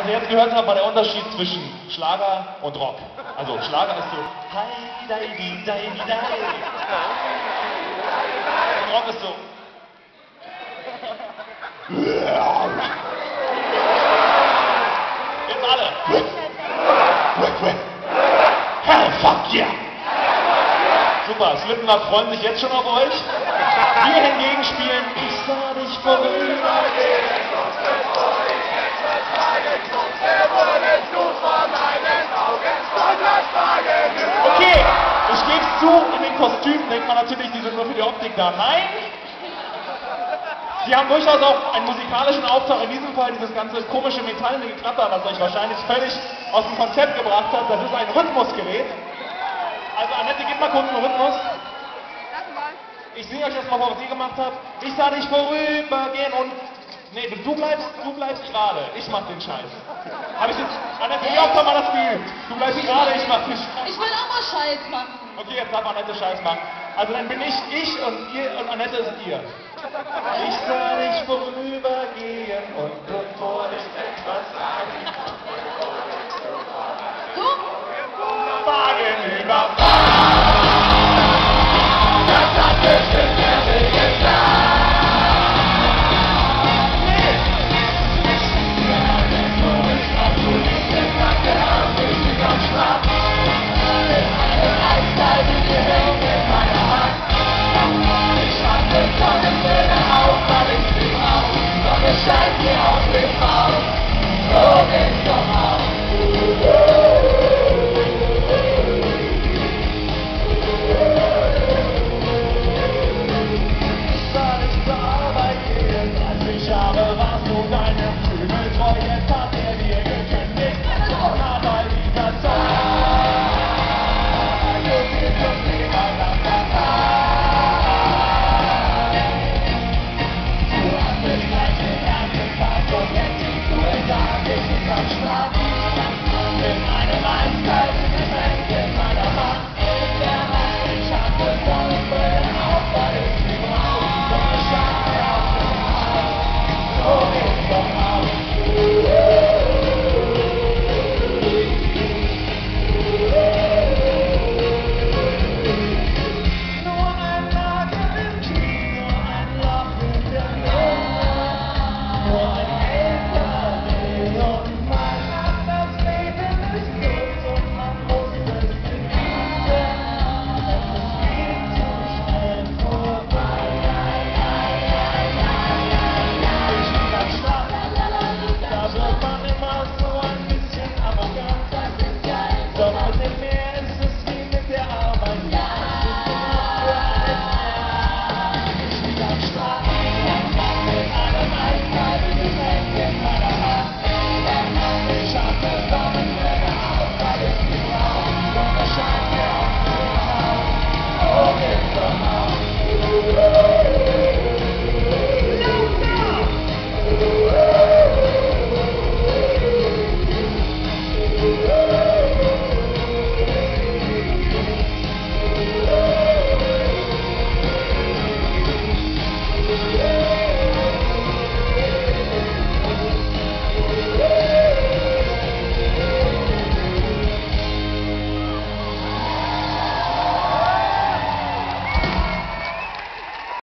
Was ihr jetzt gehört habt, war der Unterschied zwischen Schlager und Rock. Also Schlager ist so Hi, dai, di, dai, di, dai. Und Rock ist so jetzt alle. Hell fuck yeah! Super, Slipknot freuen sich jetzt schon auf euch. Wir hingegen spielen Ich sah dich vorüber. Okay, ich gebe es zu, in den Kostümen denkt man natürlich, die sind nur für die Optik da. Nein! Sie haben durchaus auch einen musikalischen Auftrag, in diesem Fall dieses ganze komische metallene Geklapper, was euch wahrscheinlich völlig aus dem Konzept gebracht hat. Das ist ein Rhythmusgerät. Also Annette, gib mal kurz einen Rhythmus. Ich singe euch erstmal vor, was ihr gemacht habt. Ich sah dich vorübergehen und... Nee, du bleibst gerade. Ich mach den Scheiß. Hab ich jetzt... Annette, wie oft haben wir das geübt? Du bleibst gerade, ich mach den Scheiß. Ich will auch mal Scheiß machen. Okay, jetzt darf Annette Scheiß machen. Also dann bin ich und ihr und Annette ist ihr. Ich sah dich vorübergehen und